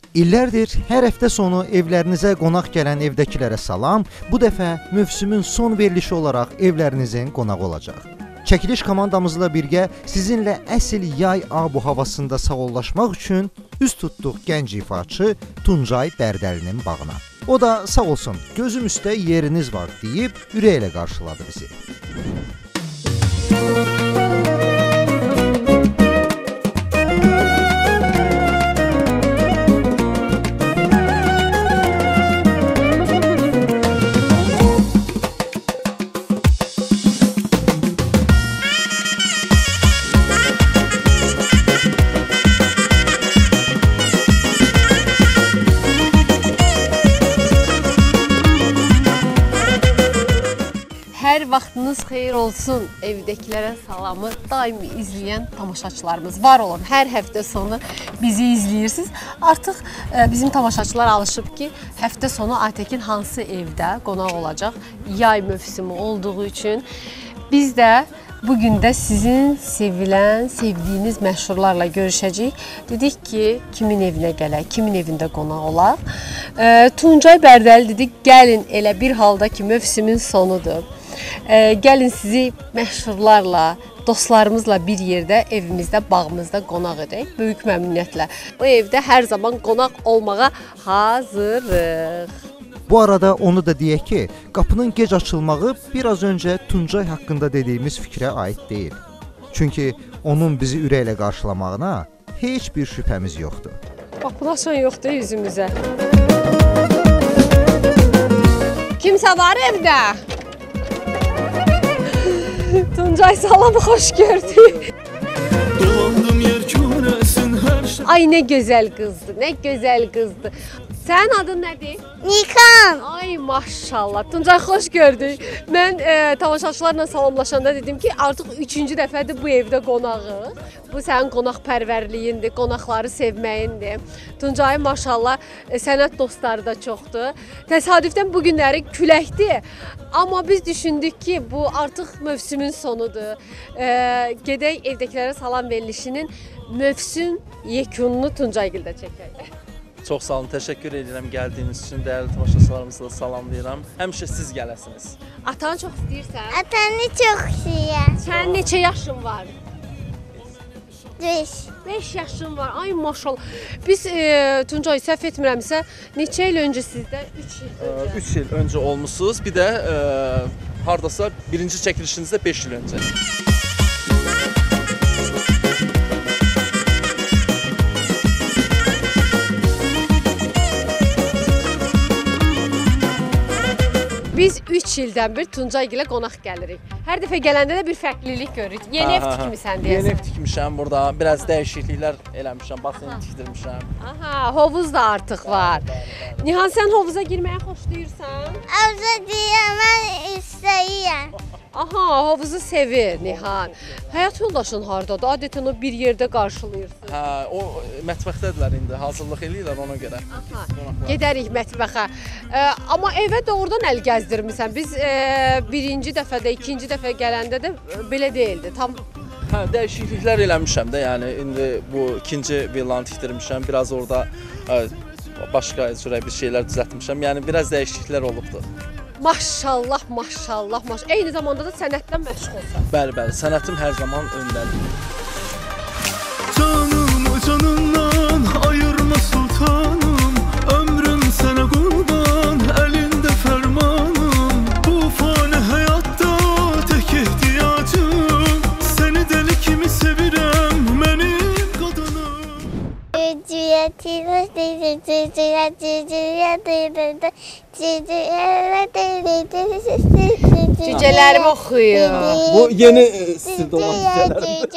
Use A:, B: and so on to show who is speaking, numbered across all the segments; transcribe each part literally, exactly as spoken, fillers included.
A: İllərdir hər həftə sonu evlərinizə qonaq gələn evdəkilərə salam, bu dəfə mövsümün son verilişi olaraq evlərinizin qonağı olacaq. Çəkiliş komandamızla birgə sizinlə əsl yay ab-u havasında sağollaşmaq üçün üz tutduq gənc ifaçı Tuncay Bərdəlinin bağına. O da sağ olsun, gözüm üstə yeriniz var deyib ürəklə qarşıladı bizi.
B: Hər vaxtınız xeyir olsun, evdəkilərə salamı daimi izləyən tamaşaçılarımız var olun. Hər həftə sonu bizi izləyirsiniz. Artıq e, bizim tamaşaçılar alışıb ki, həftə sonu Aytəkin hansı evdə qonaq olacaq, yay mövsümü olduğu üçün. Biz də bugün də sizin sevilən, sevdiyiniz məşhurlarla görüşəcəyik. Dedik ki, kimin evinə gələk, kimin evində qonaq olaq. E, Tuncay Bərdəli dedik, gəlin elə bir halda ki, mövsümün sonudur. E, gəlin sizi məşhurlarla, dostlarımızla bir yerdə, evimizdə, bağımızda qonaq edək, böyük məmnuniyyətlə. O evdə hər zaman qonaq olmağa hazırıq.
A: Bu arada onu da deyək ki, qapının gec açılmağı biraz öncə Tuncay haqqında dediyimiz fikrə aid deyil. Çünki onun bizi ürəklə qarşılamağına heç bir şübhəmiz yoxdur.
B: Qapını açan yoxdur yüzümüzə. Kimsə var evdə? Tuncay salam, xoş gördük. Ay nə gözəl qızdı, nə gözəl qızdı. Sənin adın nədir?
C: Nikan.
B: Ay maşallah. Tuncay xoş gördük. Mən e, tamaşaçılarla salamlaşanda dedim ki, artıq üçüncü dəfədir bu evdə qonağıq. Bu sənin qonaqpərvərliyindir, qonaqları sevməyindir. Tuncayın maşallah e, sənət dostları da çoxdur. Təsadüfdən bu günləri küləkdir. Amma biz düşündük ki, bu artıq mövsümün sonudur. E, gedək evdəkilərə salam verilişinin mövsüm yekununu Tuncaygildə çəkək.
D: Çox sağ olun, təşəkkür edirəm gəldiyiniz üçün, dəyərli tamaşaçılarımızı da salamlayıram. Həmişə siz gələsiniz.
B: Atanı çox istəyirsən?
C: Atanı çox istəyirəm.
B: Sənin neçə yaşın var?
C: Beş.
B: beş yaşın var. Ay maşallah. Biz e, Tuncay səhv etmirəmsə, neçə il öncə sizdə? üç il öncə.
D: üç il öncə olmusunuz. Bir də e, hardasa birinci çəkilişinizdə beş il öncə.
B: Biz üç ildən bir Tuncaygilə qonaq gəlirik. Hər dəfə gələndə də bir fərqlilik görürük. Yeni ev tikmisən deyəsən.
D: Yeni ev tikmişəm burada. Biraz dəyişikliklər eləmişəm, basını tikdirmişəm.
B: Aha, hovuz da artıq var. Nihan, sən hovuza girməyi xoşlayırsan?
C: Havuza deyəm, mən istəyirəm.
B: Aha, hovuzu sevir Nihan. Həyat yoldaşın hardadır? Adətən o bir yerdə qarşılayırsın.
D: Hə, o mətbəxdədirlər indi, hazırlıq eləyirlər ona görə.
B: Aha, gedərik mətbəxə. E, amma evə doğrudan əl gəzdirmirsən. Biz e, birinci dəfədə, ikinci dəfə gələndə də belə deyildi. Tam
D: Hə, dəyişikliklər eləmişəm də, yəni indi bu ikinci villanı tikdirmişəm. Biraz orada ə, başqa cürə bir şeylər düzəltmişəm. Yəni biraz dəyişikliklər olubdur.
B: maşallah, maşallah, maşallah. Eyni zamanda da sənətlə məşğulsan.
D: Bəli, bəli. Sənətim hər zaman öndədir.
E: Canımı canımdan ayırma sultanım, ömrüm sənə qurban, əlində fərmanım. Bu fani həyatda tək ehtiyacım, səni dəli kimi sevirəm, mənim qadınım.
B: Cücələrimi oxuyur.
D: Bu yeni stildə olan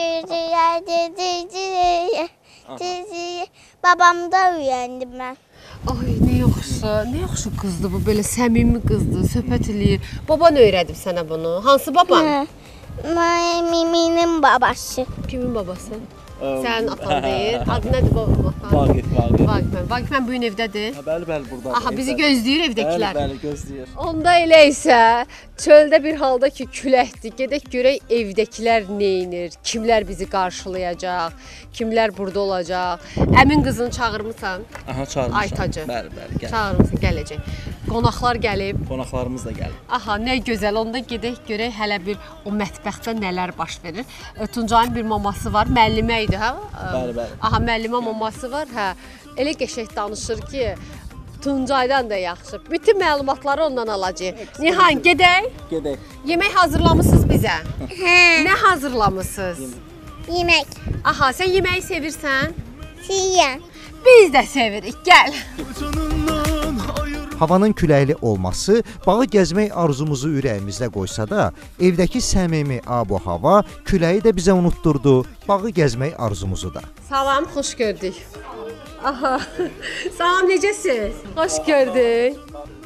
C: cücələr. Babamda öyrəndim mən.
B: Ay, nə yaxşı, nə yaxşı qızdır bu, belə səmimi qızdır, söhbət eləyir. Baban öyrədib sənə bunu. Hansı baban?
C: Miminin babası.
B: Kimin babası? Sən atan deyir. Adı nədir bu?
D: Vaqif, Vaqif.
B: Vaqif. Vaqif mən bu gün evdədir.
D: Ha, bəli, bəli, burada.
B: Aha, bizi gözləyir evdəkilər.
D: Bəli, bəli, gözləyir.
B: Onda elə isə çöldə bir halda ki küləkdir. Gedək görək evdəkilər neynir? Kimlər bizi qarşılayacaq? Kimlər burada olacaq? Əmin qızını çağırmısan?
D: Aha, çağırmışam.
B: Aytacı.
D: Bəli, bəli, gəl.
B: Çağırmısan, gələcək. Qonaqlar gəlib.
D: Qonaqlarımız da gəlib.
B: Aha, nə gözəl. Onda gedək görək hələ bir o mətbəxdə nələr baş verir. E, Tuncayın bir maması var, müəllimə idi, hə?
D: Bəli, bəli.
B: Aha, müəllimə maması var, hə. Elə qəşəng danışır ki, Tuncaydan da yaxşı. Bütün məlumatları ondan alacağıq. Nihan, gedək.
D: Gedək.
B: Yemək hazırlamısınız bizə?
C: Hə,
B: Nə hazırlamısınız?
C: yemək.
B: Aha, sən yeməyi sevirsən?
C: Siyən.
B: Biz də sevirik. Gəl.
E: Canından ayır
A: Havanın küləkli olması bağı gəzmək arzumuzu ürəyimizdə qoysa da, evdəki səmimi abo hava küləyi də bizə unutturdu, bağı gəzmək arzumuzu da.
B: Salam, xoş gördük. Aha. Salam, necəsiz? Xoş gördük.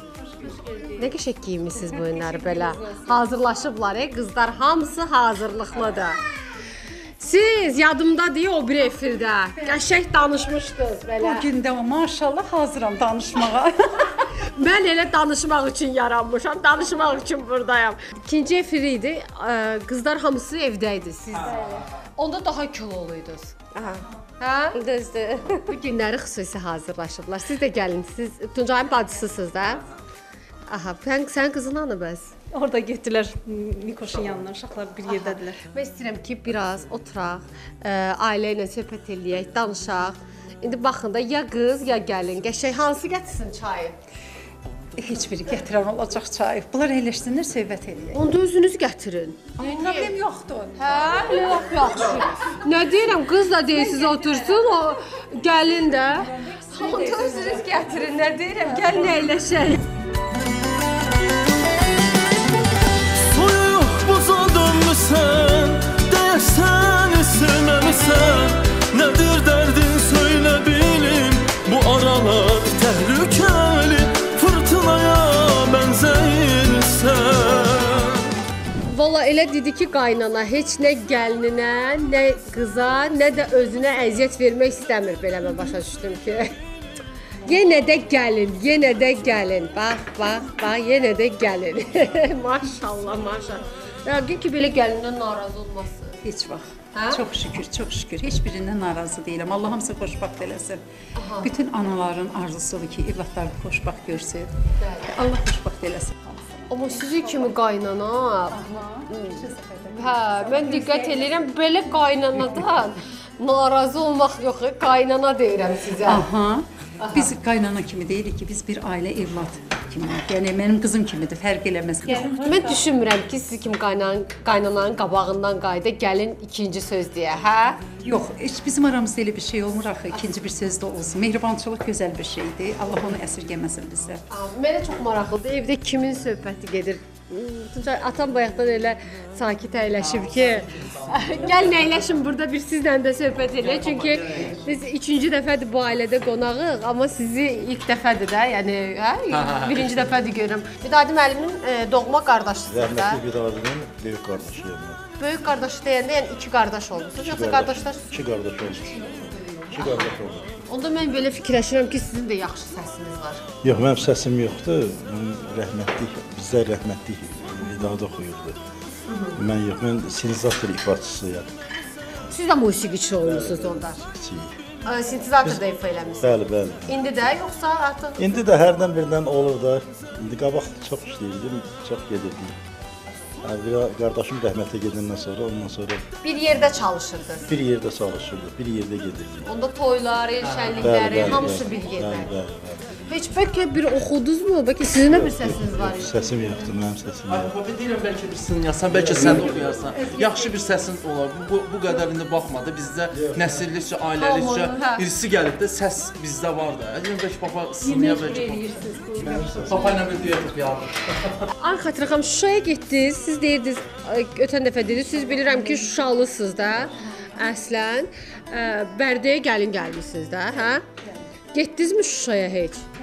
B: Nə qəşəng geyinmisiniz bu günləri belə. Hazırlaşıblar, e, qızlar hamısı hazırlıqlıdır. Siz yadımdadır o bir efirdə. Qəşəng danışmışdınız belə.
F: Bu gün də maşallah hazıram danışmağa.
B: Mən elə danışmaq üçün yaranmışam, danışmaq üçün buradayam. İkinci efir idi. ə, Qızlar hamısı evdə idi. Siz onda daha kiloluydunuz. Aha. Hə?
G: Düzdür.
B: Bu günləri xüsusi hazırlaşıblar. Siz də gəlin. Siz Tuncayın bacısısınız da. Aha, sən sən qızın hanı bəs?
F: Orada getdilər Nikoşun yanına, uşaqlar bir yerdədirlər.
B: Mən istəyirəm ki, biraz oturaq, ə, ailə ilə söhbət eləyək, danışaq. İndi baxın da ya qız, ya gəlin. Qəşəng hansı gətirsin çayı?
F: Heç biri gətirən olacaq çay. Bunlar əyləşsinlər, söhbət eləyək.
B: Onda özünüz gətirin.
F: Problem yoxdur.
B: Hə, yox, yaxşı. Nə deyirəm, qız da deyirsiz otursun, o gəlin də. Onda özünüz gətirin, nə deyirəm, gəlin əyləşək.
E: Soyuq buza dönmüsən, deyəsən sevməmisən. Nədir dərdin söylə bilim, bu aralar təhlükəli, fırtınaya bənzəyirsən.
B: Valla elə dedi ki, qaynana heç nə gəlininə, nə qıza, nə də özünə əziyyət vermək istəmir. Belə mən başa düşdüm ki. Yenə də gəlin, yenə də gəlin. Bax, bax, bax, yenə də gəlin. Maşallah, maşallah. Yəqin ki, belə gəlindən narazı olmasın.
F: Heç vaxt.
B: Hə?
F: Çox şükür, çox şükür. Heç birindən narazı deyiləm. Allah hamısı xoşbaxt eləsin.
B: Aha.
F: Bütün anaların arzusudur ki, evlatlarını xoşbaxt görsün. Allah xoşbaxt eləsin.
B: Amma sizin kimi qaynana, hə, mən diqqət edirəm, belə qaynanadan narazı olmaq yox, qaynana deyirəm sizə.
F: Aha. Biz qaynana kimi deyirik ki, biz bir ailə evlad kimi. Yəni mənim qızım kimidir, fərq eləməz.
B: Mən düşünmürəm ki, siz kimi qaynan, qaynananın qabağından qayda gəlin ikinci söz deyə, hə?
F: Yox, heç bizim aramızda elə bir şey olmur axı, ikinci bir söz də olsun. Mehribançılıq gözəl bir şeydir. Allah onu əsirgəməsin bizə.
B: Mənə çox maraqlıdır. Evdə kimin söhbəti gedir? Tuncay, atam bayaqdan elə sakit əyləşib ki, gəlin əyləşin burada bir sizlə də söhbət eləyək. Çünki biz üçüncü dəfədir bu ailədə qonağıq, amma sizi ilk dəfədir də, yəni hə, birinci dəfədir görürəm. Vidadi müəllimin e, doğma qardaşısınız da.
H: Rəhmətli Vidadinin böyük qardaşıyım mən.
B: Böyük qardaş deyəndə, yəni iki qardaş olmusunuz, yoxsa qardaşlar?
H: İki qardaş olmuş. İki qardaş olmuş.
B: Onda mən belə fikirləşirəm ki, sizin də yaxşı səsiniz var.
H: Yox, mənim səsim yoxdur. Mən rəhmətlik, bizdə rəhmətlik Vidad oxuyurdu. Mən yox, mən sintezator ifaçısıyam.
B: Siz də musiqiçi olmusunuz onda.
H: Kiçiyim.
B: Sintezatorda ifa eləmisiniz.
H: Bəli, bəli.
B: İndi də, yoxsa artıq?
H: İndi də hərdən birdən olur da. İndi qabaq çox işləyirdim, çox gedirdim. Bir qardaşım rəhmətə gedəndən sonra, ondan sonra
B: Bir yerdə çalışırdınız.
H: bir yerdə çalışırdıq, bir yerdə gedirdik.
B: Onda toylar, el şənlikləri, hamısı bir yerdə.
H: Bəli, bəli, bəli.
B: Heç bəlkə bir oxudunuzmu? Bəlkə sizin də bir səsiniz var idi.
H: Səsim yoxdur, mənim səsim yoxdur.
D: Baba deyirəm bəlkə bir sınyasan, bəlkə sən də oxuyarsan. Yaxşı bir səsin olar. Bu, bu, bu qədər indi baxmadı. Bizdə nəsillikcə, ailəlikcə
B: Tamam, hə.
D: irsi gəlib də səs bizdə var da. Deyirəm bəlkə papa sınıya bəlkə. Papa ilə bir duet oxuyardı.
B: Ay xatırxam, Şuşaya getdiniz. Siz deyirdiniz, ötən dəfə dediniz, siz bilirəm ki, Şuşalısınız da. Əslən, ə, Bərdəyə gəlin gəlmisiniz də, hə? Getdinizmi Şuşaya heç?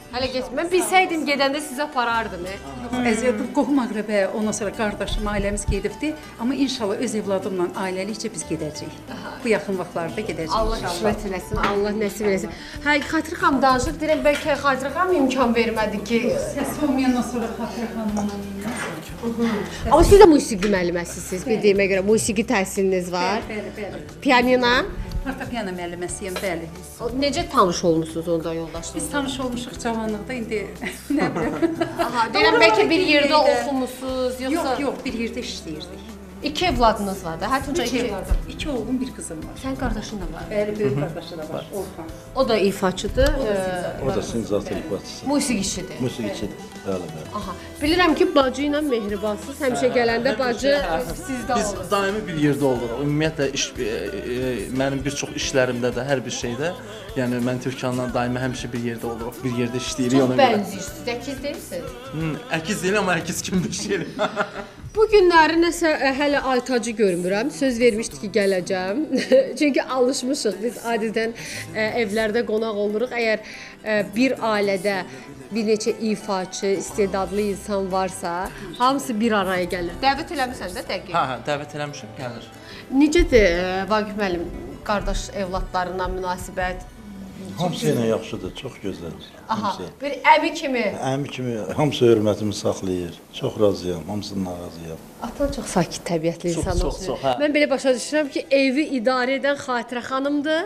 B: Hələ getmə. Mən bilsəydim gedəndə sizə aparardım.
F: Əziyyət qohum əqrəbə, ondan sonra qardaşım, ailəmiz gedibdi. Amma inşallah öz evladımla ailəlikcə biz gedəcəyik. Bu yaxın vaxtlarda gedəcəyik.
B: Allah qismət eləsin, Allah nəsib eləsin. Hə, Xatirə xanım danışır, deyirəm bəlkə Xatirə xanım imkan vermədi ki.
F: Səs olmayandan sonra Xatirə xanımla.
B: Amma siz də musiqi müəlliməsisiniz, bildiyimə görə musiqi təhsiliniz var.
F: Bəli, bəli.
B: Pianino.
F: Fortepiano müəlliməsiyəm, bəli.
B: Necə tanış olmusunuz onda yoldaşlarınızla?
F: Biz tanış olmuşuq cavanlıqda, indi nə bilim.
B: Aha, deyirəm bəlkə bir yerdə oxumusunuz, yoxsa
F: Yox, yox, bir yerdə işləyirdik.
B: iki evladınız var da? Hə, Tuncay iki evladım.
F: İki oğlum, bir qızım var.
B: Sən qardaşın da var.
F: Bəli, böyük qardaşı da var, Orxan.
B: O da ifaçıdır,
H: O da sinizatör ifaçısı.
B: musiqiçidir.
H: Musiqiçidir. Bəli, bəli.
B: Aha, bilirəm ki, bacı ilə mehribansınız. Həmişə gələndə bacı sizdə
D: Biz
B: olur.
D: daimi bir yerdə oluruq. Ümumiyyətlə iş e, e, mənim bir çox işlərimdə də, hər bir şeydə, yəni mən Türkanla daimi həmişə bir yerdə oluruq. Bir yerdə işləyirik
B: Çox
D: ona görə.
B: bənzirsiniz, əkiz deyilsiniz.
D: Hı, əkiz deyil, amma əkiz kimi bir şey.
B: Bu günləri nəsə ə, hələ Aytacı görmürəm. Söz vermişdi ki, gələcəm. Çünki alışmışıq biz adətən ə, evlərdə qonaq oluruq. Əgər ə, bir ailədə bir neçə ifaçı, istedadlı insan varsa, hamısı bir araya gəlir. Dəvət eləmisən də dəqiq.
D: Hə, hə, dəvət eləmişəm, gəlir.
B: Necədir ə, Vaqif müəllim, qardaş evladlarından münasibət?
H: Hamısı ilə yaxşıdır, çox gözəldir.
B: Aha,
H: Hamısı.
B: bir əmi kimi.
H: Əmi kimi hamısı hörmətimi saxlayır. Çox razıyam, hamısından razıyam.
B: Atan çox sakit təbiətli
D: Çox,
B: insan
D: çox,
B: olsun.
D: çox, hə.
B: Mən belə başa düşürəm ki, evi idarə edən Xatirə xanımdır.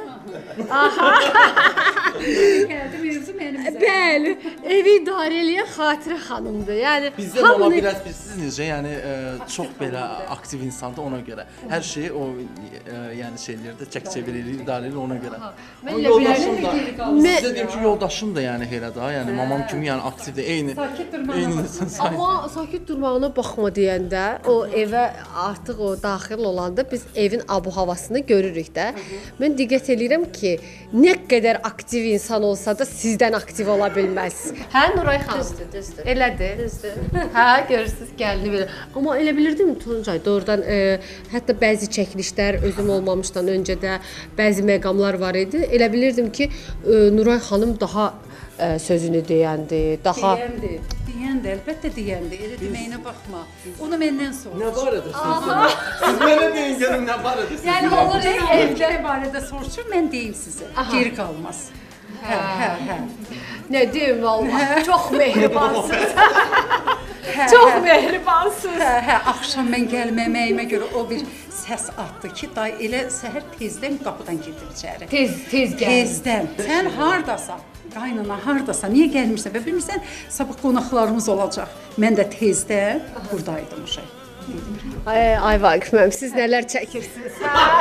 F: Gəldi mövzu mənimizə.
B: Bəli, evi idarə edən Xatirə xanımdır. Yəni
D: Bizdə mama biraz bilirsiniz necə, yəni e, çox belə aktiv insandır ona görə. Hər şeyi o e, yəni şeylərdə çək-çevir edir, idarə edir ona görə.
B: Mən
D: O
B: elə
D: yoldaşım da,
B: bilirəm.
D: sizə deyim ki, yoldaşım da yəni elə da, yəni mamam kimi yəni aktivdir, eyni.
F: Sakit durmağına
D: Eyni
F: baxma.
D: insan.
B: Amma sakit durmağına baxma deyəndə, o evə artıq o daxil olanda biz evin abu-havasını görürük də. Mən diqqət eləyirəm ki, nə qədər aktiv insan olsa da sizdən aktiv ola bilməz. Hə Nuray xanım? Düzdür, düzdür. Elədir. Düzdür. Hə, görürsüz gəlini belə. Amma elə bilirdim Tuncay, doğrudan e, hətta bəzi çəkilişlər özüm olmamışdan öncə də bəzi məqamlar var idi. Elə bilirdim ki, e, Nuray xanım daha e, sözünü deyəndi, daha
F: Deyəndi, deyəndi, əlbəttə deyəndi. Elə deməyinə baxma. Onu məndən sor.
D: Nə barədə soruşursunuz? Siz mənə deyin görüm nə barədə siz.
B: Yəni olur
F: Evdə barədə soruşur, mən deyim sizə. Geri qalmaz. Hə, hə, hə.
B: nə deyim vallahi çox mehribansınız. Çox mehribansınız.
F: Hə, hə, axşam mən gəlməməyimə görə o bir səs atdı ki, day elə səhər tezdən qapıdan girdim içəri.
B: Tez tez gəl.
F: Tezdən. Sən hardasan? Qaynana hardasan? Niyə gəlmirsən? Və bilmirsən, sabah qonaqlarımız olacaq. Mən də tezdən buradaydım uşaq.
B: Ay, ay Vaqif müəllim, siz nələr çəkirsiniz?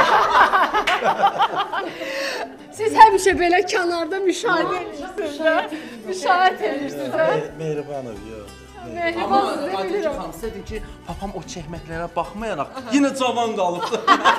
B: Siz həmişə belə kənarda müşahidə edirsiniz də. Müşahidə edirsiniz də.
H: Mehribanov, yox.
D: Amma
B: Mehribansınız,
D: Aytacı
B: bilirəm.
D: xanım, sizə deyim ki, papam o çəkməklərə baxmayaraq yenə cavan qalıbdı.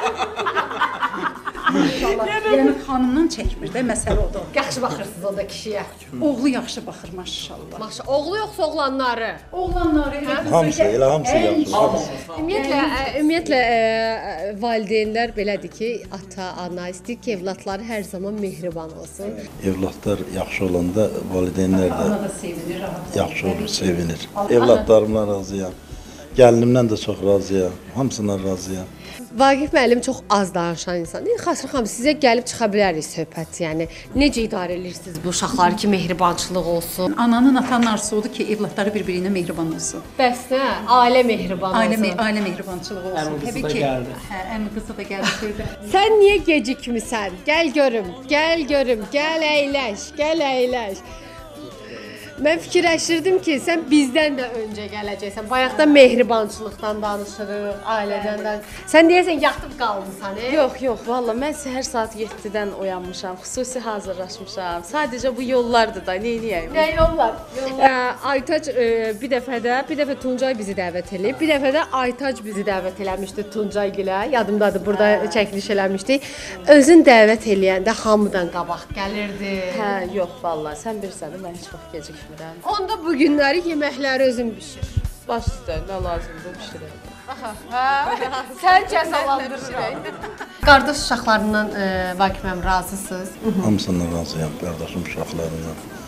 F: Yəni xanımdan çəkmir də, məsələ odur.
B: Yaxşı baxırsınız onda kişiyə.
F: Oğlu yaxşı baxır maşallah.
B: Maşa, oğlu yoxsa oğlanları?
F: Oğlanları elə qızı
H: Hamısı, elə hamısı yaxşı. Hamısı.
B: Ümumiyyətlə, ə, ümumiyyətlə ə, valideynlər belədir ki, ata, ana istəyir ki, evladları hər zaman mehriban olsun.
H: Evlatlar yaxşı olanda valideynlər də
F: Ana da sevinir, rahat.
H: yaxşı olur, sevinir. Evlatlarımla razıyam. Gəlinimdən də çox razıyam. Hamısından razıyam.
B: Vaqif müəllim çox az danışan insandır. Xatirə xanım, sizə gəlib çıxa bilərik söhbət, yəni necə idarə edirsiniz bu uşaqları ki, mehribançılıq olsun?
F: Ananın, atanın arzusu odur ki, evlatları bir-birinə mehriban olsun.
B: Bəs nə? Ailə mehriban
F: Ailə,
B: olsun.
F: ailə mehribançılığı olsun.
D: Əmi qızı
F: Təbii
D: da
F: ki,
D: gəldi.
F: hə, əmi qızı da gəldi söylə.
B: Sən niyə gecikmisən? Gəl görüm, gəl görüm, gəl əyləş, gəl əyləş. Mən fikirləşirdim ki, sən bizdən də öncə gələcəksən. Bayaqdan mehribançılıqdan danışırıq, ailədən də. Sən deyəsən yatıb qalmısan, e?
G: Yox, yox, valla mən səhər saat yeddidən oyanmışam, xüsusi hazırlaşmışam. Sadəcə bu yollardır da, neyniyəyim?
B: Nə yollar? Ə, Aytac ə, bir dəfə də, bir dəfə Tuncay bizi dəvət eləyib, bir dəfə də Aytac bizi dəvət eləmişdi Tuncay gilə. Yadımdadır, burada çəkiliş eləmişdik. Özün dəvət eləyəndə hamıdan qabaq gəlirdi.
G: Hə, yox, valla, sən bilirsən, mən heç vaxt gecikmirəm.
B: Onda bu günləri yeməkləri özün bişir.
G: Baş üstə, nə lazımdır, bişirəm.
B: Sən cəzalandırırsan. Qardaş uşaqlarından ə, Vaqif müəllim razısınız?
H: Hamısından razıyam, qardaşım uşaqlarından.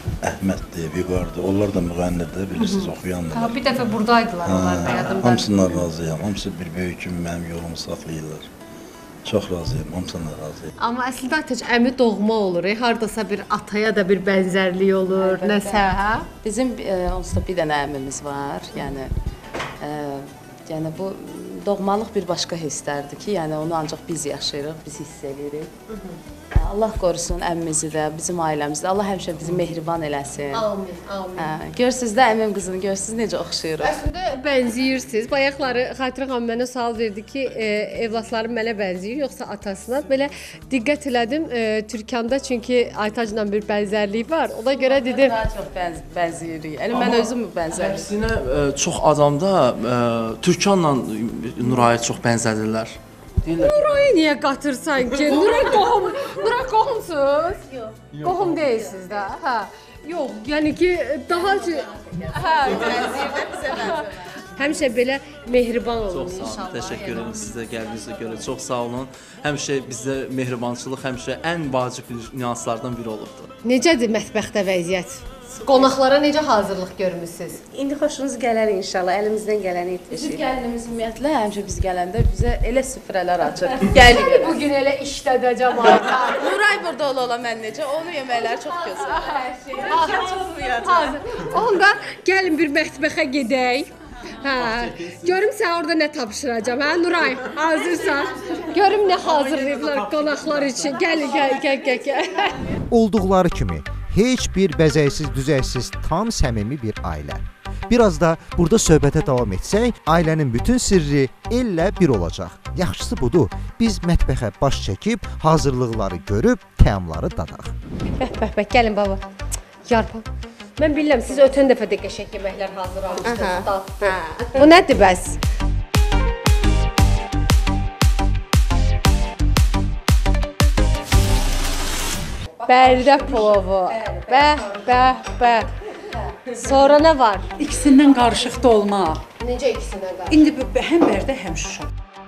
H: Əhməddir, Vüqardır. Onlar da müğənnidir, bilirsiniz, oxuyanlar.
B: Ha, bir dəfə buradaydılar onlar da yadımda.
H: Hamısından razıyam. Hamısı bir böyük kimi mənim yolumu saxlayırlar. Çox razıyam, hamısından razıyam.
B: Amma əslində Aytaç əmi doğma olur. E? Hardasa bir ataya da bir bənzərlik olur,
G: Əlbəttə.
B: nəsə, hə?
G: Bizim e, onsuz da bir dənə əmimiz var. Yəni e, yəni bu doğmalıq bir başqa hisslərdir ki, yəni onu ancaq biz yaşayırıq, biz hiss edirik. Allah qorusun əmmimizi də, bizim ailəmizi də. Allah həmişə bizi mehriban eləsin.
B: Amin, amin.
G: Hə, görürsüz də əmim qızını, görürsüz necə oxşayırıq.
B: Əslində bənziyirsiniz. Bayaqları Xatirə xanım mənə sual verdi ki, e, evlatlarım mənə bənzəyir yoxsa atasına? Belə diqqət elədim e, Türkanda çünki Aytacla bir bənzərlik var. Ona görə dedim.
G: Daha çox bənz bənziyirik. Yəni mən özüm bənzərəm.
D: Əksinə e, çox adamda e, Türkanla Nuraya çox bənzədirlər.
B: Nurayı niyə qatırsan ki? Nuray qohum, Nuray qohumsuz? Yox. Qohum deyilsiniz də. Hə. Yox, yəni ki daha hə,
G: Bənzəyir də bizə bənzər.
B: həmişə belə mehriban olun
D: Çox sağ olun.
B: inşallah.
D: Təşəkkür edirəm sizə gəldiyinizə görə. Çox sağ olun. Həmişə bizdə mehribançılıq həmişə ən vacib nüanslardan biri olubdur.
B: Necədir mətbəxdə vəziyyət? Qonaqlara necə hazırlıq görmüsüz?
I: İndi xoşunuz gələr inşallah. Əlimizdən gələni
G: Bizim
I: etmişik.
G: gəlinimiz ümumiyyətlə həmişə biz gələndə bizə elə süfrələr açır. Gəli görə.
B: Bu gün elə işdədə cəmaət.
G: Nuray burada ola ola mən necə? Onun yeməkləri çox gözəl. Hər şey.
B: Hazır. Onda gəlin bir mətbəxə gedək. Hə. Görüm sən orada nə tapşıracağam, hə Nuray? Hazırsan? Görüm nə hazırlayıblar qonaqlar üçün. Gəl, gəl, gəl, gəl, gəl.
A: Olduqları kimi heç bir bəzəksiz, düzəksiz, tam səmimi bir ailə. Biraz da burada söhbətə davam etsək, ailənin bütün sirri ellə bir olacaq. Yaxşısı budur, biz mətbəxə baş çəkib, hazırlıqları görüb, təamları dadaq.
B: Bəh, bəh, bəh, gəlin baba. Yarpaq. Mən bilirəm, siz ötən dəfə də qəşəng yeməklər hazırlamışdınız. Dadlı. Bu nədir bəs? Bərdə plovu. Bəh, bəh, bəh. Sonra nə var?
F: İkisindən qarışıq dolma.
B: Necə ikisindən qarşı?
F: İndi bu- həm Bərdə, həm Şuşa.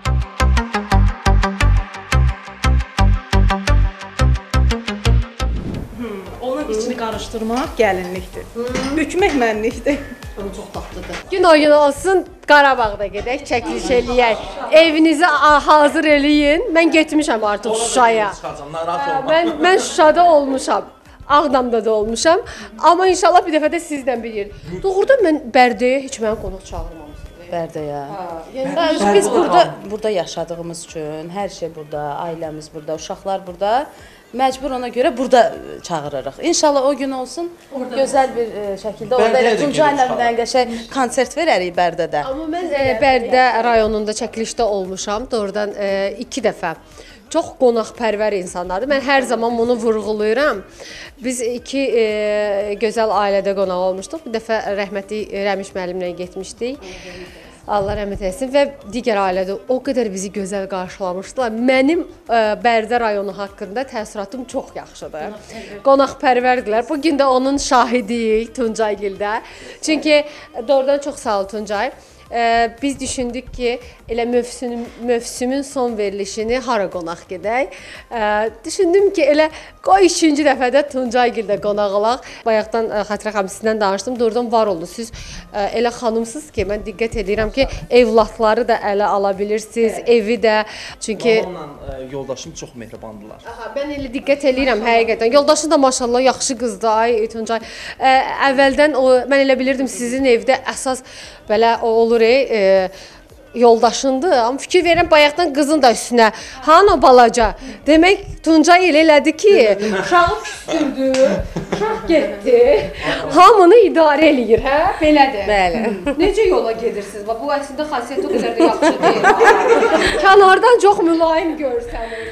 I: Onun içini qarışdırmaq gəlinlikdir. Bükmək mənlikdir.
B: Çox dadlıdır. Gün o gün olsun Qarabağda gedək, çəkiliş eləyək. Evinizi a- hazır eləyin. Mən getmişəm artıq Şuşaya.
D: Çıxacam, narahat olma.
B: Mən mən Şuşada olmuşam. Ağdamda da olmuşam. Amma inşallah bir dəfə də sizlə bir yer. Doğrudan mən Bərdəyə heç məni qonaq çağırmamışsınız.
G: Bərdəyə.
B: Yəni
G: Bəli, biz burada burada yaşadığımız üçün, hər şey burada, ailəmiz burada, uşaqlar burada. Məcbur ona görə burada çağırırıq. İnşallah o gün olsun gözəl bir e, şəkildə orada
D: Bərdəyə
G: elə
D: də
G: Tuncayla
D: gedib
G: bir qəşəng konsert verərik Bərdədə.
B: amma mən e, Bərdə rayonunda çəkilişdə olmuşam. Doğrudan e, iki dəfə. Çox qonaqpərvər insanlardır. Mən hər zaman bunu vurğulayıram. Biz iki e, gözəl ailədə qonaq olmuşduq. Bir dəfə rəhmətli Rəmiş müəllimlə getmişdik. Allah rəhmət etsin və digər ailədə o qədər bizi gözəl qarşılamışdılar. Mənim ə, Bərdə rayonu haqqında təəssüratım çox yaxşıdır. Qonaqpərvərdilər. Bu gün də onun şahidiyik Tuncaygildə. Çünki doğrudan çox sağ ol Tuncay. Ə, biz düşündük ki, elə mövsümün, mövsümün son verilişini hara qonaq gedək. Ə, düşündüm ki, elə qoy üçüncü dəfədə Tuncaygildə qonaq olaq. Bayaqdan ə, Xatirə xanım sizdən danışdım. Doğrudan var oldu. Siz ə, elə xanımsınız ki, mən diqqət edirəm ki, evlatları da ələ ala bilirsiniz, evi də. Çünki
D: Onunla e, yoldaşım çox mehribandılar.
B: Aha, mən elə diqqət eləyirəm həqiqətən. Yoldaşı da maşallah yaxşı qızdır, ay Tuncay. Ə, əvvəldən o mən elə bilirdim sizin evdə əsas belə o olur e, e yoldaşındır. Amma fikir verirəm bayaqdan qızın da üstünə. Hanı balaca? Demək Tuncay elə elədi ki, uşağı küstürdü, uşaq getdi. Hamını idarə eləyir, hə? Belədir.
G: Bəli.
B: Necə yola gedirsiniz? Bax bu əslində xasiyyəti o qədər də yaxşı deyil. Kənardan çox mülayim görsənir.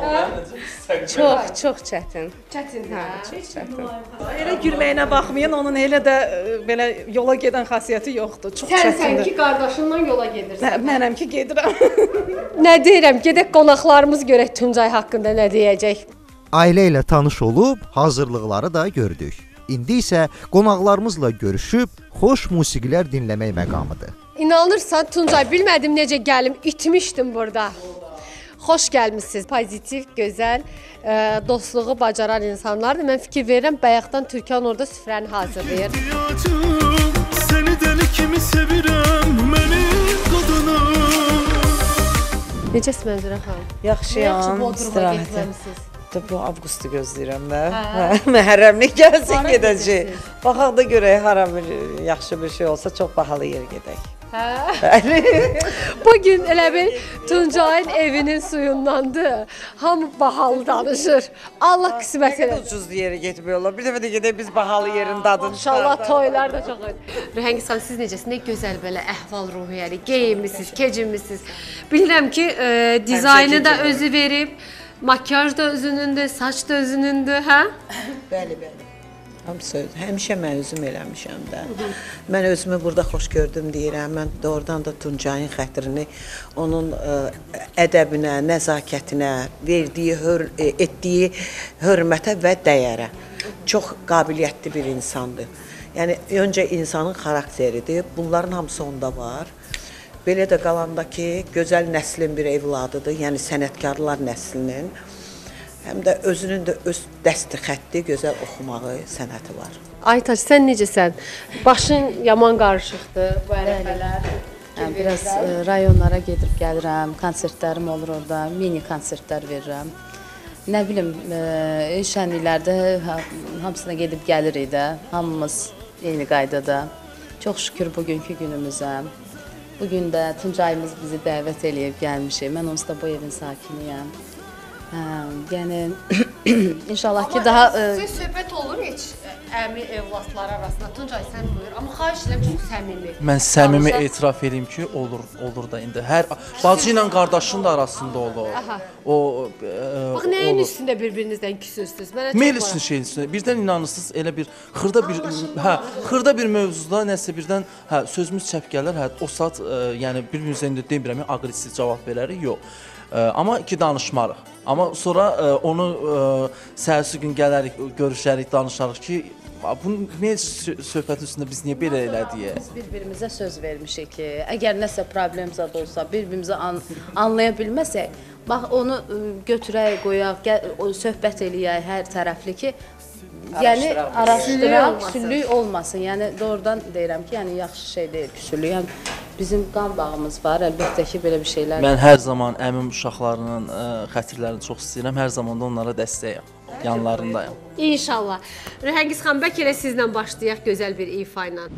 I: Çox, çox çətin.
B: Çətin, hə?
I: Çox çətin.
J: Elə gülməyinə baxmayın, onun elə də e, belə yola gedən xasiyyəti yoxdur. Çox
B: Sən sən
J: çətindir.
B: ki qardaşınla yola gedirsən.
J: Mənəm ki gedirəm.
B: Nə deyirəm, gedək qonaqlarımız görək Tuncay haqqında nə deyəcək.
A: Ailə ilə tanış olub, hazırlıqları da gördük. İndi isə qonaqlarımızla görüşüb, xoş musiqilər dinləmək məqamıdır.
B: İnanırsan Tuncay, bilmədim necə gəlim, itmişdim burada. Xoş gəlmisiniz. Pozitiv, gözəl, e, dostluğu bacaran insanlardır. Mən fikir verirəm, bayaqdan Türkan orada süfrəni hazırlayır.
E: Səni dəli kimi sevirəm, mənim qadınım.
B: Necəsin Mənzurə xanım?
K: Yaxşıyam.
B: Yaxşı Bodruma getməmisiniz.
K: Bu avqustu gözləyirəm də. Məhərrəmlik gəlsin gedəcək. Baxaq da görək hara bir yaxşı bir şey olsa çox bahalı yerə gedək.
B: Hə. Bugün elə bil Tuncayın evinin suyundandır. Hamı bahalı danışır. Allah qismət elə.
K: Ucuz yerə getmək olar. Bir dəfə də gedək biz bahalı yerin dadını.
B: İnşallah toylar da çox. Rəhəngis xanım, siz necəsiniz? Nə gözəl belə əhval-ruhiyyəli geyinmisiniz, kecinmisiniz. Bilirəm ki, e, dizaynı da özü verib. Makyaj da özünündür, saç da özünündür, hə?
K: Bəli, bəli. Hamısı öz. Həmişə mən özüm eləmişəm də. Mən özümü burada xoş gördüm deyirəm. Mən doğrudan da Tuncayın xətrini, onun ə, ədəbinə, nəzakətinə, verdiyi, hör, etdiyi hörmətə və dəyərə. Çox qabiliyyətli bir insandır. Yəni, öncə insanın xarakteridir. Bunların hamısı onda var. Belə də qalanda ki, gözəl nəslin bir evladıdır, yəni sənətkarlar nəslinin. Həm də özünün də öz dəsti xətti, gözəl oxumağı, sənəti var.
B: Aytaç, sən necəsən? Başın yaman qarışıqdır bu ərəfələr.
G: Yəni, biraz ə, rayonlara gedib gəlirəm, konsertlərim olur orada, mini konsertlər verirəm. Nə bilim, ə, şənliklərdə hamısına gedib gəlirik də, hamımız eyni qaydada. Çox şükür bugünkü günümüzə. Bugün də Tuncayımız bizi dəvət eləyib gəlmişik. Mən onsuz da bu evin sakiniyəm. Hə, yəni inşallah ki daha
B: Amma söhbət olur heç əmi evlatları arasında. Tuncay sən buyur, amma xahiş edirəm çox səmimi.
D: Mən səmimi etiraf edeyim ki, olur, olur da indi. Hər bacı ilə qardaşın da arasında olur.
B: Aha.
D: O
B: Bax nəyin üstündə bir-birinizdən küsürsüz? Mənə çox
D: Meyl üçün şeyin üstündə. Birdən inanırsınız elə bir xırda bir hə, xırda bir mövzuda nəsə birdən hə sözümüz çəp gələr. Hə, o saat ə, yəni bir-birimizə indi demirəm, aqressiv cavab verərik, yox. Ə, amma ki danışmarıq. Amma sonra ə, onu səhərsi gün gələrik, görüşərik, danışarıq ki, bu nə söhbət üstündə biz niyə belə elədik?
G: Biz bir-birimizə söz vermişik ki, əgər nəsə problem zad olsa, bir-birimizə an anlaya bilməsək, bax onu götürək, qoyaq, gəl, söhbət eləyək hər tərəfli ki, yəni araşdıraq, küsüllük olmasın. Yəni doğrudan deyirəm ki, yəni yaxşı şey deyil küsüllük. Yəni bizim qan bağımız var, əlbəttə ki, belə bir şeylər.
D: Mən hər zaman əmim uşaqlarının ə, xətirlərini çox istəyirəm. Hər zaman da onlara dəstəyəm. Yanlarındayım.
B: İnşallah. Rəhəngis xanım, bəlkə elə sizlə başlayaq gözəl bir ifa ilə.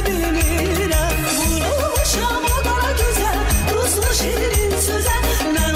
E: Söze, mən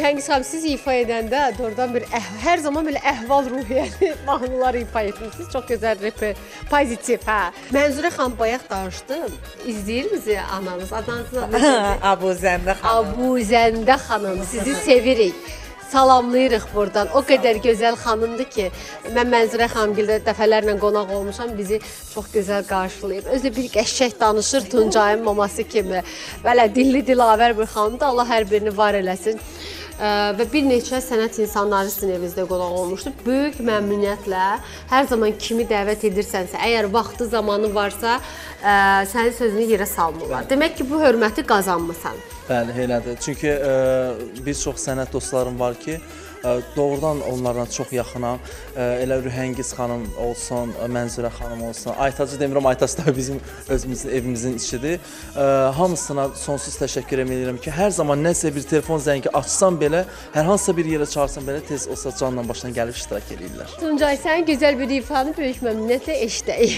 B: Rühəngiz xanım, siz ifa edəndə doğrudan bir əh hər zaman belə əhval ruhiyyəli mahnılar ifa etmişsiniz. Çox gözəl reper, pozitiv, hə. Mənzurə xanım bayaq danışdım. İzləyir bizi ananız, adınızı?
K: Abuzəndə xanım.
B: Abuzəndə xanım, sizi sevirik. Salamlayırıq buradan. O qədər gözəl xanımdır ki, mən Mənzurə xanımgildə dəfələrlə qonaq olmuşam, bizi çox gözəl qarşılayıb. Özü bir qəşəng danışır, Tuncayın maması kimi. Belə dilli dilavər bir xanımdır. Allah hər birini var eləsin. Və bir neçə sənət insanları sizin evinizdə qonaq olmuşdu. Böyük məmnuniyyətlə hər zaman kimi dəvət edirsənsə, əgər vaxtı, zamanı varsa, sənin sözünü yerə salmırlar. Demək ki, bu hörməti qazanmısan.
D: Bəli, elədir. Çünki ə, bir çox sənət dostlarım var ki, ə, doğrudan onlarla çox yaxınam. Ə, elə Rühəngiz xanım olsun, Mənzurə xanım olsun. Aytacı demirəm, Aytac da bizim özümüzün evimizin içidir. Ə, hamısına sonsuz təşəkkür edirəm ki, hər zaman nəsə bir telefon zəngi açsam belə, hər hansısa bir yerə çağırsam belə tez olsa canla başına gəlib iştirak edirlər.
B: Tuncay, sənin gözəl bir ifanı böyük məmnuniyyətlə eşidək.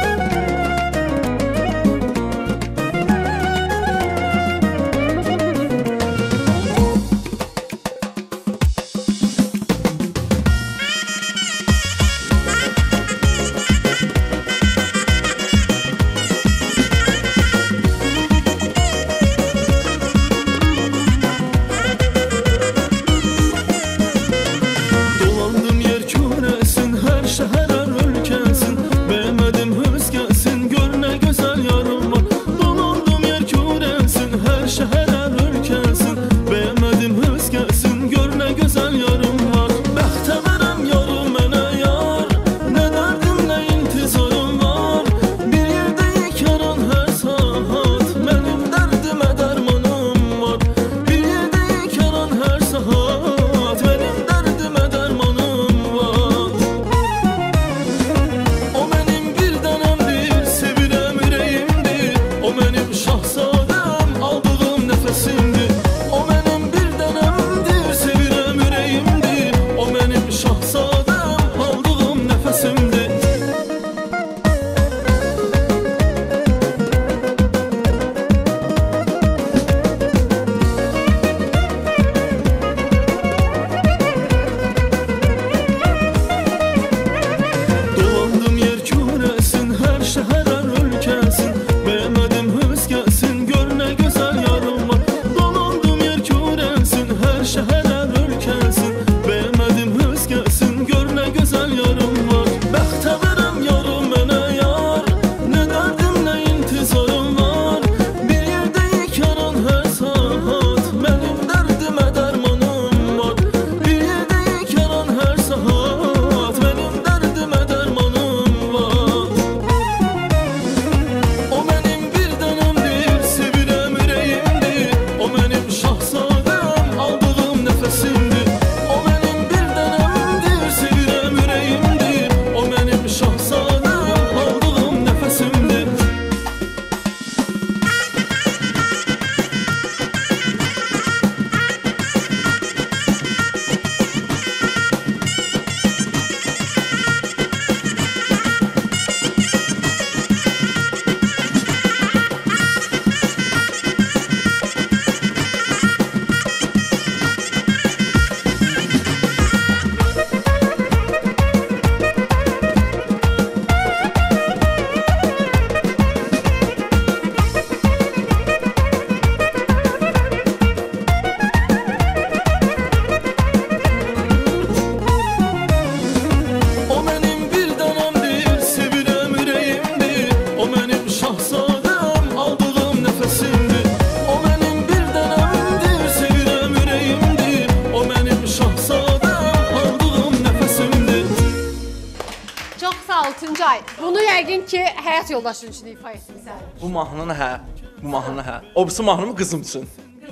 B: Yəqin ki, həyat yoldaşın üçün ifa etmirsən.
D: Bu mahnını hə, bu mahnını hə. O birisi mahnımı qızım üçün.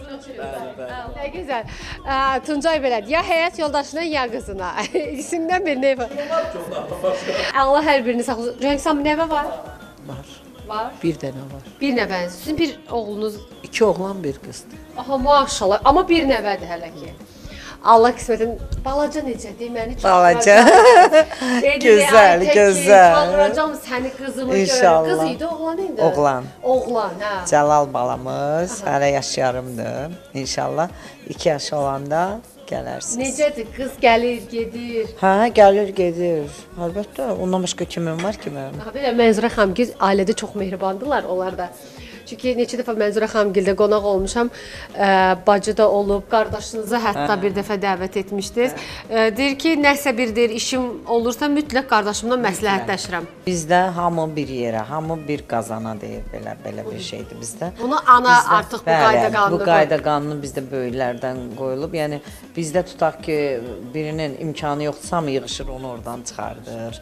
B: Nə gözəl. Tuncay belədir. Ya həyat yoldaşına, ya qızına. İkisindən birini ifa. Allah hər birini saxlasın. Rühəngiz xanım, nəvə var?
K: Var.
B: Var?
K: Bir dənə var.
B: Bir nəvəniz. Sizin bir oğlunuz?
K: İki oğlan, bir qızdır.
B: Aha, maşallah. Amma bir nəvədir hələ ki. Allah qismətin balaca necə deməni çox
K: Balaca.
B: Dedi,
K: Gözəl,
B: ay,
K: gözəl.
B: Çağıracağım səni qızımı
K: İnşallah.
B: görür. Qız idi, oğlan idi?
K: Oğlan.
B: Oğlan, hə.
K: Cəlal balamız hələ yaş yarımdır. İnşallah iki yaş olanda gələrsiniz.
B: Necədir? Qız gəlir, gedir.
K: Hə, gəlir, gedir. Əlbəttə, ondan başqa kimim var ki mənim?
B: Ha, belə Mənzurə xanımgil ailədə çox mehribandılar onlar da. Çünki neçə dəfə Mənzurə xanımgildə qonaq olmuşam. Ə, bacı da olub, qardaşınızı hətta bir dəfə dəvət etmişdiniz. Ə, deyir ki, nəsə bir deyir işim olursa mütləq qardaşımla məsləhətləşirəm.
K: Bizdə hamı bir yerə, hamı bir qazana deyir belə belə bir şeydir bizdə.
B: Bunu ana
K: Bizdə,
B: artıq bu qayda qanunu.
K: Bu qayda qanunu bizdə böyüklərdən qoyulub. Yəni bizdə tutaq ki, birinin imkanı yoxdursa, hamı yığışır onu oradan çıxardır.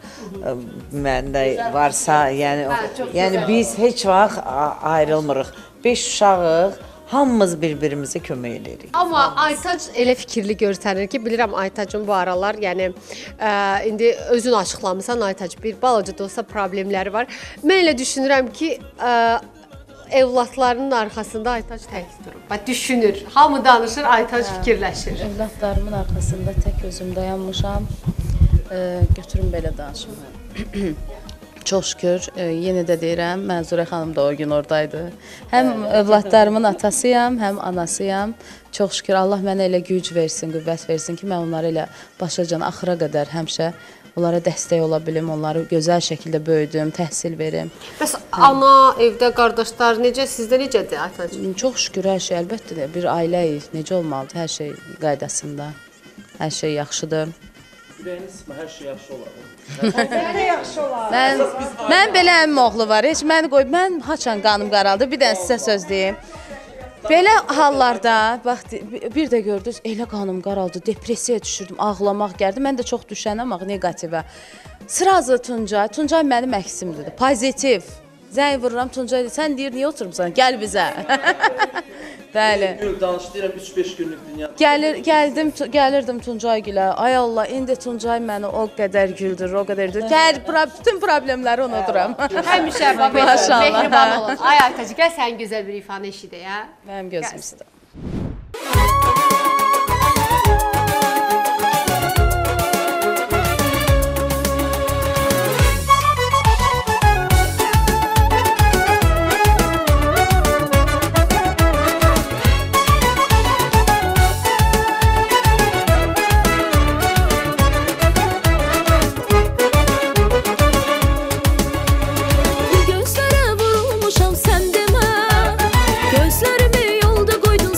K: Məndə varsa, yəni
B: Hə,
K: yəni biz heç vaxt ayrılmırıq. Beş uşağıq, hamımız bir-birimizə kömək edirik.
B: Amma Aytac elə fikirli görsənir ki, bilirəm Aytacın bu aralar, yəni ə, indi özün açıqlamısan Aytac, bir balaca da olsa problemləri var. Mən elə düşünürəm ki, ə, evlatlarının arxasında Aytac tək durub. Bax düşünür, hamı danışır, Aytac fikirləşir.
G: Evlatlarımın arxasında tək özüm dayanmışam. E, götürün belə danışım. Çox şükür, e, yenə də deyirəm, Mənzurə xanım da o gün oradaydı. Həm övladlarımın atasıyam, həm anasıyam. Çox şükür, Allah mənə elə güc versin, qüvvət versin ki, mən onları elə başacan axıra qədər həmişə onlara dəstək ola bilim, onları gözəl şəkildə böyüdüm, təhsil verim.
B: Bəs ana, evdə qardaşlar necə, sizdə necədir Aytac?
G: Çox şükür, hər şey əlbəttə də bir ailəyik, necə olmalıdır, hər şey qaydasında, hər şey yaxşıdır.
D: Ürəyiniz sıxma, hər şey yaxşı olar.
I: Sənə yaxşı olar.
G: Mən, mən belə əmim oğlu var, heç məni qoy, mən haçan qanım qaraldı, bir dənə sizə söz deyim. Belə hallarda, bax, bir də gördünüz, elə qanım qaraldı, depressiyaya düşürdüm, ağlamaq gəldi. Mən də çox düşənəm, ağ, negativə. Sırazı Tuncay, Tuncay mənim əksimdir, pozitiv. Zəng vururam, Tuncay deyir, sən deyir, niyə oturmuşsan, gəl bizə. Bəli.
D: Gül danışdıyram üç beş günlük dünya.
G: Gəlir, gəldim, gəlirdim Tuncaygilə. Ay Allah, indi Tuncay məni o qədər güldürür, o qədər güldürür. Hər bütün problemləri unuduram.
B: Həmişə bax, mehriban olun. Ay Aytac, gəl sən gözəl bir ifanə eşidək, hə?
G: Mənim gözüm üstə.
L: Gözlərə vurulmuşam sən demə. Gözlərimi yolda qoydun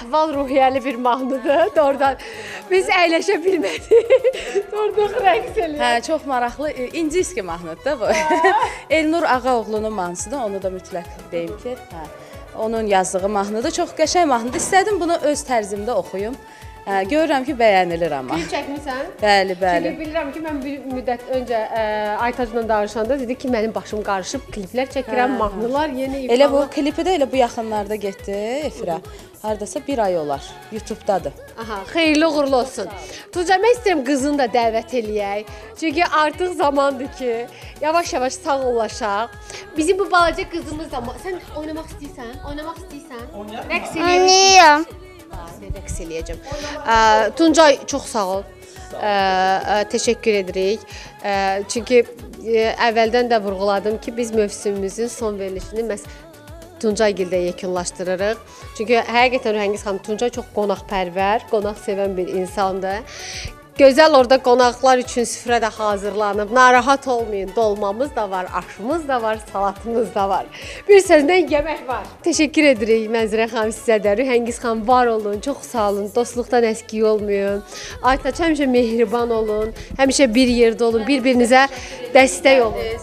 B: əhval ruhiyyəli bir mahnıdır. Doğrudan biz əyləşə bilmədik. Durduq rəqs eləyək.
G: Hə, çox maraqlı indiyski mahnıdır da bu. Elnur Ağaoğlu'nun mahnısıdır. Onu da mütləq deyim ki, hə. Onun yazdığı mahnıdır. Çox qəşəng mahnıdır. İstədim bunu öz tərzimdə oxuyum. Hə, görürəm ki, bəyənilir amma.
B: Klip çəkmirsən?
G: Bəli, bəli.
B: Çünki bilirəm ki, mən bir müddət öncə ə, Aytacla danışanda dedi ki, mənim başım qarışıb, kliplər çəkirəm, mahnılar, yeni ifadə.
G: Elə bu klipi də elə bu yaxınlarda getdi efirə. Hardasa bir ay olar. YouTube'dadır.
B: Aha, xeyirli uğurlu olsun. Tuncay, mən istəyirəm qızını da dəvət eləyək. Çünki artıq zamandır ki, yavaş-yavaş sağollaşaq. Bizim bu balaca qızımız da... Sən oynamaq istəyirsən? Oynamaq istəyirsən? Rəqs eləyirsən?
C: Oynayıram.
B: Rəqs eləyəcəm. Ə, Tuncay, çox sağ ol. Ə, ə, təşəkkür edirik. Ə, çünki ə, əvvəldən də vurğuladım ki, biz mövsümümüzün son verilişini məhz Tuncaygildə yekunlaşdırırıq. Çünki həqiqətən Rəhəngiz xanım Tuncay çox qonaqpərvər, qonaq sevən bir insandır. Gözəl orada qonaqlar üçün süfrə də hazırlanıb. Narahat olmayın, dolmamız da var, aşımız da var, salatımız da var. Bir sözlə yemək var. Təşəkkür edirik Mənzurə xanım sizə də. Rəhəngiz xanım var olun, çox sağ olun. Dostluqdan əskik olmayın. Aytaç həmişə mehriban olun. Həmişə bir yerdə olun, bir-birinizə dəstək olun.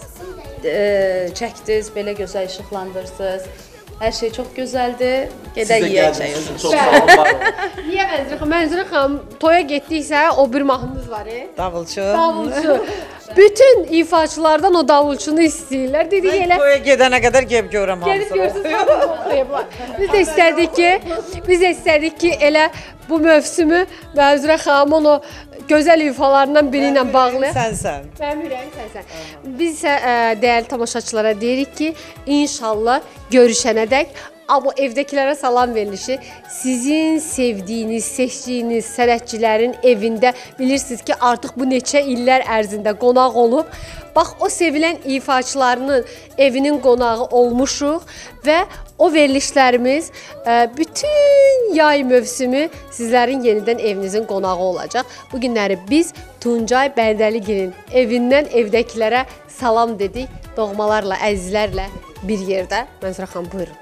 G: Çəkdiniz, belə gözəl işıqlandırırsınız. Hər şey çox gözəldir. Gedək yeyək çay özünüz.
D: Çox sağ olun, var olun.
B: Niyə Mənzurə xanım? Mənzurə xanım toya getdiksə o bir mahnınız var, e?
K: Davulçu.
B: Davulçu. Bütün ifaçılardan o davulçunu istəyirlər. Dedik
K: Mən
B: elə
K: toya gedənə qədər gəlib görürəm
B: Gəlib
K: hamısını.
B: görürsünüz, hamı oxuyublar. Biz də istərdik ki, biz də istərdik ki, elə bu mövsümü Mənzurə xanımın o gözəl ifalarından biri ilə bağlı.
K: Sənsən.
B: Mənim ürəyim sənsən. Biz isə ə, dəyərli tamaşaçılara deyirik ki, inşallah görüşənədək amma evdəkilərə salam verilişi sizin sevdiyiniz, seçdiyiniz sənətçilərin evində bilirsiniz ki, artıq bu neçə illər ərzində qonaq olub. Bax, o sevilən ifaçılarının evinin qonağı olmuşuq və o verilişlərimiz ə, bütün yay mövsümü sizlərin yenidən evinizin qonağı olacaq. Bu günləri biz Tuncay Bərdəligilin evindən evdəkilərə salam dedik. Doğmalarla, əzizlərlə bir yerdə. Mənzurə xanım, buyurun.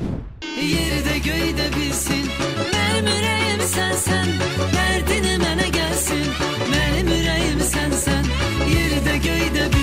L: Yerdə göydə bilsin, mənim ürəyim sənsən, dərdini mənə gəlsin, mənim ürəyim sənsən, yerdə göydə bilsin.